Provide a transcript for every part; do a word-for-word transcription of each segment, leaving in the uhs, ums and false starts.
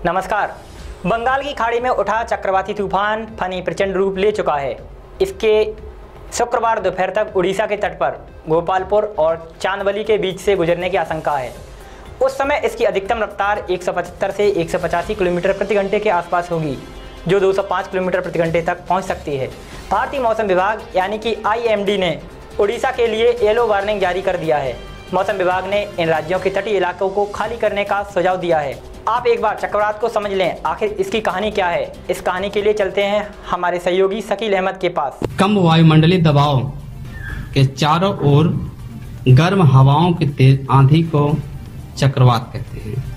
नमस्कार। बंगाल की खाड़ी में उठा चक्रवाती तूफान फनी प्रचंड रूप ले चुका है। इसके शुक्रवार दोपहर तक उड़ीसा के तट पर गोपालपुर और चांदवली के बीच से गुजरने की आशंका है। उस समय इसकी अधिकतम रफ्तार एक सौ पचहत्तर से एक सौ पचासी किलोमीटर प्रति घंटे के आसपास होगी, जो दो सौ पाँच किलोमीटर प्रति घंटे तक पहुंच सकती है। भारतीय मौसम विभाग यानी कि आई एम डी ने उड़ीसा के लिए येलो वार्निंग जारी कर दिया है। मौसम विभाग ने इन राज्यों के तटीय इलाकों को खाली करने का सुझाव दिया है। आप एक बार चक्रवात को समझ लें, आखिर इसकी कहानी क्या है। इस कहानी के लिए चलते हैं हमारे सहयोगी शकील अहमद के पास। कम वायुमंडलीय दबाव के चारों ओर गर्म हवाओं की तेज आंधी को चक्रवात कहते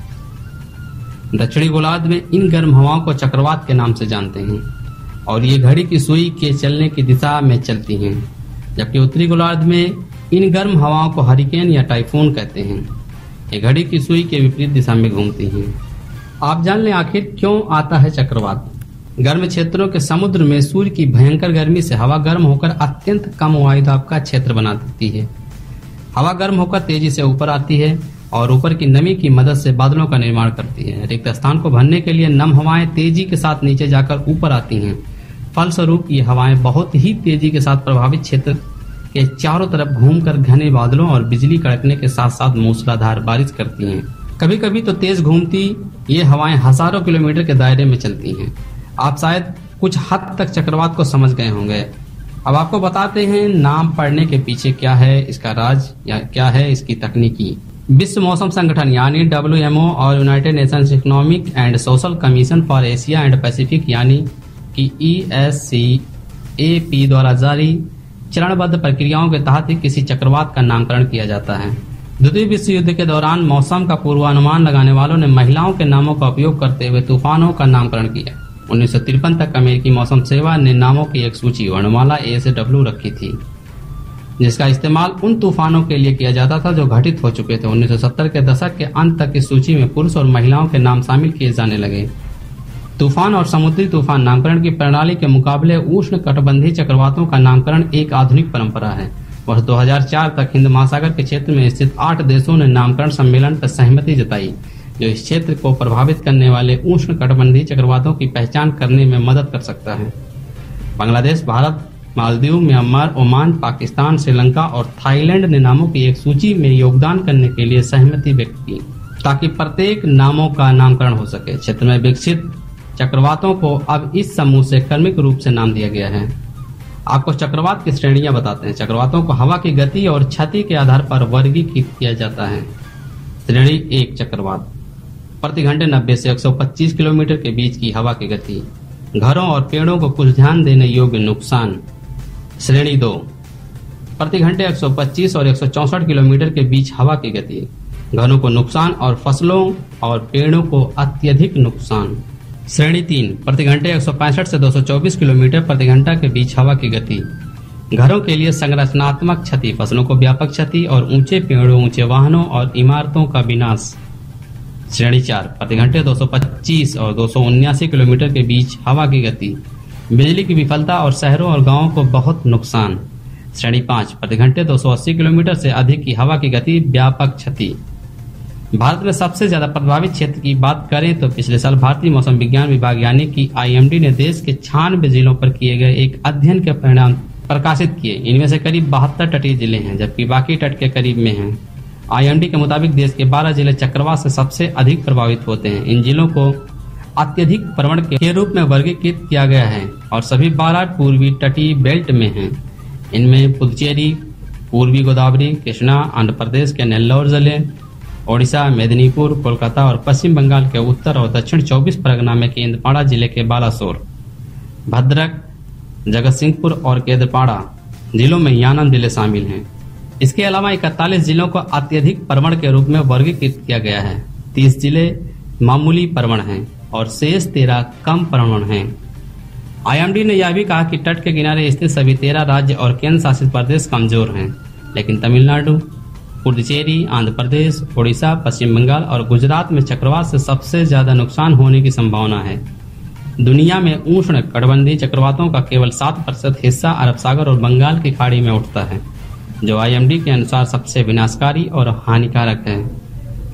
हैं। दक्षिणी गोलार्ध में इन गर्म हवाओं को चक्रवात के नाम से जानते हैं और ये घड़ी की सुई के चलने की दिशा में चलती हैं, जबकि उत्तरी गोलार्ध में इन गर्म हवाओं को हरिकेन या टाइफून कहते हैं। ये घड़ी की सुई के विपरीत दिशा में घूमती हैं। आप जान लें आखिर क्यों आता है चक्रवात। गर्म क्षेत्रों के समुद्र में सूर्य की भयंकर गर्मी से हवा गर्म होकर अत्यंत कम वायुदाब का क्षेत्र बना देती है। हवा गर्म होकर तेजी से ऊपर आती है और ऊपर की नमी की मदद से बादलों का निर्माण करती है। रिक्त स्थान को भरने के लिए नम हवाएं तेजी के साथ नीचे जाकर ऊपर आती हैं। फलस्वरूप ये हवाएं बहुत ही तेजी के साथ प्रभावित क्षेत्र के चारों तरफ घूमकर घने बादलों और बिजली कड़कने के साथ साथ मूसलाधार बारिश करती हैं। कभी कभी तो तेज घूमती ये हवाएं हजारों किलोमीटर के दायरे में चलती हैं। आप शायद कुछ हद तक चक्रवात को समझ गए होंगे। अब आपको बताते हैं नाम पढ़ने के पीछे क्या है इसका राज या क्या है इसकी तकनीकी। विश्व मौसम संगठन यानी डब्ल्यू एम ओ और United Nations Economic and Social Commission for Asia and Pacific यानी कि E S C A P द्वारा जारी चरणबद्ध प्रक्रियाओं के तहत ही किसी चक्रवात का नामकरण किया जाता है। द्वितीय विश्व युद्ध के दौरान मौसम का पूर्वानुमान लगाने वालों ने महिलाओं के नामों का उपयोग करते हुए तूफानों का नामकरण किया। उन्नीस सौ तिरपन तक अमेरिकी मौसम सेवा ने नामों की एक सूची वर्णमाला ए से डब्ल्यू रखी थी, जिसका इस्तेमाल उन तूफानों के लिए किया जाता था जो घटित हो चुके थे। उन्नीस सौ सत्तर के दशक के अंत तक इस सूची में पुरुष और महिलाओं के नाम शामिल किए जाने लगे। तूफान और समुद्री तूफान नामकरण की प्रणाली के मुकाबले उष्ण कटिबंधीय चक्रवातों का नामकरण एक आधुनिक परंपरा है। वर्ष दो हज़ार चार तक हिंद महासागर के क्षेत्र में स्थित आठ देशों ने नामकरण सम्मेलन पर सहमति जताई, जो इस क्षेत्र को प्रभावित करने वाले उष्ण कटिबंधीय चक्रवातों की पहचान करने में मदद कर सकता है। बांग्लादेश, भारत, मालदीव, म्यांमार, ओमान, पाकिस्तान, श्रीलंका और थाईलैंड ने नामों की एक सूची में योगदान करने के लिए सहमति व्यक्त की, ताकि प्रत्येक नामों का नामकरण हो सके। क्षेत्र में विकसित चक्रवातों को अब इस समूह से क्रमिक रूप से नाम दिया गया है। आपको चक्रवात की श्रेणियां बताते हैं। चक्रवातों को हवा की गति और क्षति के आधार पर वर्गीकृत किया जाता है। श्रेणी एक चक्रवात, प्रति घंटे नब्बे से एक सौ पच्चीस किलोमीटर के बीच की हवा की गति, घरों और पेड़ों को कुछ ध्यान देने योग्य नुकसान। श्रेणी दो, प्रति घंटे एक सौ पच्चीस और एक सौ चौसठ किलोमीटर के बीच हवा की गति, घरों को नुकसान और फसलों और पेड़ों को अत्यधिक नुकसान। श्रेणी तीन, प्रति घंटे एक सौ पैंसठ से दो सौ चौबीस किलोमीटर प्रति घंटा के बीच हवा की गति, घरों के लिए संरचनात्मक क्षति, फसलों को व्यापक क्षति और ऊंचे पेड़ों, ऊंचे वाहनों और इमारतों का विनाश। श्रेणी चार, प्रति घंटे दो सौ पच्चीस और दो सौ उन्यासी किलोमीटर के बीच हवा की गति, बिजली की विफलता और शहरों और गांवों को बहुत नुकसान। श्रेणी पाँच, प्रति घंटे दो सौ अस्सी किलोमीटर से अधिक की हवा की गति, व्यापक क्षति। भारत में सबसे ज्यादा प्रभावित क्षेत्र की बात करें तो पिछले साल भारतीय मौसम विज्ञान विभाग यानी कि आई एम डी ने देश के छियानवे जिलों पर किए गए एक अध्ययन के परिणाम प्रकाशित किए। इनमें से करीब बहत्तर तटीय जिले हैं, जबकि बाकी तट के करीब में हैं। आई एम डी के मुताबिक देश के बारह जिले चक्रवात से सबसे अधिक प्रभावित होते हैं। इन जिलों को अत्यधिक प्रवण के रूप में वर्गीकृत किया गया है और सभी बारह पूर्वी तटीय बेल्ट में हैं। इनमें पुदुचेरी, पूर्वी गोदावरी, कृष्णा, आंध्र प्रदेश के नेल्लौर जिले, ओडिशा, मेदिनीपुर, कोलकाता और पश्चिम बंगाल के उत्तर और दक्षिण चौबीस परगना में केंद्रपाड़ा जिले के बालासोर, भद्रक, जगतसिंहपुर और केंद्रपाड़ा जिलों में यानम जिले शामिल हैं। इसके अलावा इकतालीस जिलों को अत्यधिक प्रवण के रूप में वर्गीकृत किया गया है। तीस जिले मामूली प्रवण हैं और शेष तेरह कम प्रवण हैं। आई एम डी ने यह भी कहा कि तट के किनारे स्थित सभी तेरह राज्य और केंद्र शासित प्रदेश कमजोर हैं, लेकिन तमिलनाडु, पुडुचेरी, आंध्र प्रदेश, ओडिशा, पश्चिम बंगाल और गुजरात में चक्रवात से सबसे ज्यादा नुकसान होने की संभावना है। दुनिया में उष्ण कटिबंधीय चक्रवातों का केवल सात प्रतिशत हिस्सा अरब सागर और बंगाल की खाड़ी में उठता है, जो आई एम डी के अनुसार सबसे विनाशकारी और हानिकारक है।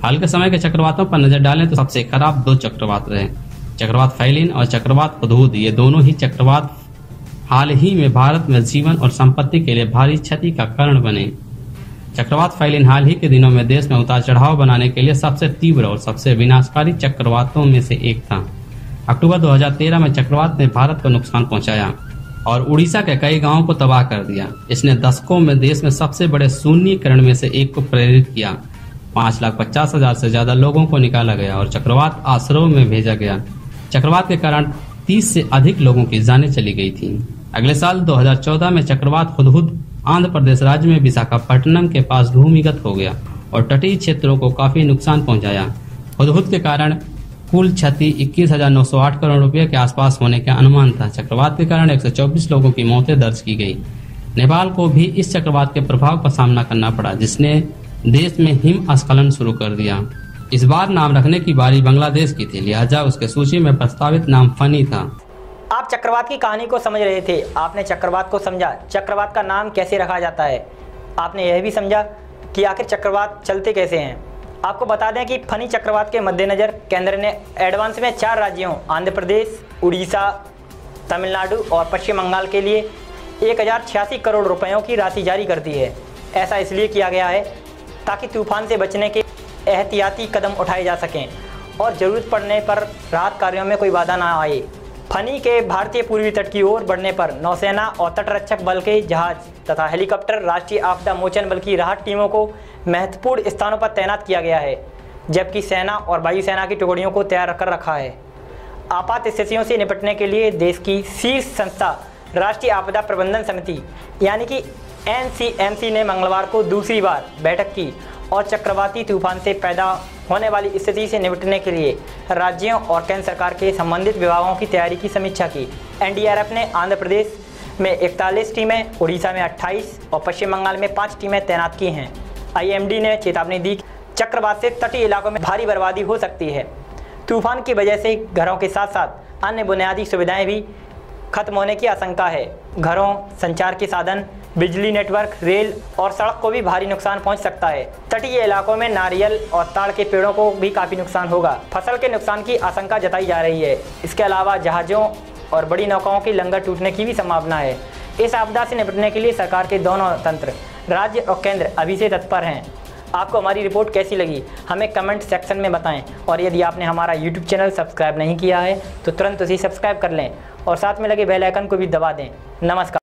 हाल के समय के चक्रवातों पर नजर डालें तो सबसे खराब दो चक्रवात रहे, चक्रवात फैलिन और चक्रवात हुदहुद। ये दोनों ही चक्रवात हाल ही में भारत में जीवन और संपत्ति के लिए भारी क्षति का कारण बने। चक्रवात फैलिन हाल ही के दिनों में देश में उतार चढ़ाव बनाने के लिए सबसे तीव्र और सबसे विनाशकारी चक्रवातों में से एक था। अक्टूबर दो हज़ार तेरह में चक्रवात ने भारत को नुकसान पहुंचाया और उड़ीसा के कई गांवों को तबाह कर दिया। इसने दशकों में देश में सबसे बड़े शून्यीकरण में से एक को प्रेरित किया। पांच लाख पचास हजार से ज्यादा लोगों को निकाला गया और चक्रवात आश्रयों में भेजा गया। चक्रवात के कारण तीस से अधिक लोगों की जानें चली गई थी। अगले साल दो हज़ार चौदह में चक्रवात हुदहुद आंध्र प्रदेश राज्य में विशाखापट्टनम के पास भूमिगत हो गया और तटीय क्षेत्रों को काफी नुकसान पहुंचाया। हुदहुद के कारण कुल क्षति इक्कीस हजार नौ सौ आठ करोड़ रुपए के आसपास होने का अनुमान था। चक्रवात के कारण एक सौ चौबीस लोगों की मौतें दर्ज की गई। नेपाल को भी इस चक्रवात के प्रभाव का सामना करना पड़ा, जिसने देश में हिमस्खलन शुरू कर दिया। इस बार नाम रखने की बारी बांग्लादेश की थी, लिहाजा उसके सूची में प्रस्तावित नाम फनी था। आप चक्रवात की कहानी को समझ रहे थे, आपने चक्रवात को समझा, चक्रवात का नाम कैसे रखा जाता है, आपने यह भी समझा कि आखिर चक्रवात चलते कैसे हैं। आपको बता दें कि फनी चक्रवात के मद्देनज़र केंद्र ने एडवांस में चार राज्यों आंध्र प्रदेश, उड़ीसा, तमिलनाडु और पश्चिम बंगाल के लिए एक हज़ार छियासी करोड़ रुपयों की राशि जारी कर दी है। ऐसा इसलिए किया गया है ताकि तूफान से बचने के एहतियाती कदम उठाए जा सकें और ज़रूरत पड़ने पर राहत कार्यों में कोई बाधा ना आए। फनी के भारतीय पूर्वी तट की ओर बढ़ने पर नौसेना और तटरक्षक बल के जहाज तथा हेलीकॉप्टर, राष्ट्रीय आपदा मोचन बल की राहत टीमों को महत्वपूर्ण स्थानों पर तैनात किया गया है, जबकि सेना और वायुसेना की टुकड़ियों को तैयार कर रखा है। आपात स्थितियों से निपटने के लिए देश की शीर्ष संस्था राष्ट्रीय आपदा प्रबंधन समिति यानी कि एन सी एम सी ने मंगलवार को दूसरी बार बैठक की और चक्रवाती तूफान से पैदा होने वाली स्थिति से निपटने के लिए राज्यों और केंद्र सरकार के संबंधित विभागों की तैयारी की समीक्षा की। एन डी आर एफ ने आंध्र प्रदेश में इकतालीस टीमें, उड़ीसा में अट्ठाईस और पश्चिम बंगाल में पाँच टीमें तैनात की हैं। आई एम डी ने चेतावनी दी कि चक्रवात से तटीय इलाकों में भारी बर्बादी हो सकती है। तूफान की वजह से घरों के साथ साथ अन्य बुनियादी सुविधाएं भी खत्म होने की आशंका है। घरों, संचार के साधन, बिजली नेटवर्क, रेल और सड़क को भी भारी नुकसान पहुंच सकता है। तटीय इलाकों में नारियल और ताड़ के पेड़ों को भी काफ़ी नुकसान होगा। फसल के नुकसान की आशंका जताई जा रही है। इसके अलावा जहाज़ों और बड़ी नौकाओं की लंगर टूटने की भी संभावना है। इस आपदा से निपटने के लिए सरकार के दोनों तंत्र, राज्य और केंद्र अभी से तत्पर हैं। आपको हमारी रिपोर्ट कैसी लगी हमें कमेंट सेक्शन में बताएं और यदि आपने हमारा यूट्यूब चैनल सब्सक्राइब नहीं किया है तो तुरंत उसे सब्सक्राइब कर लें और साथ में लगे बेल आइकन को भी दबा दें। नमस्कार।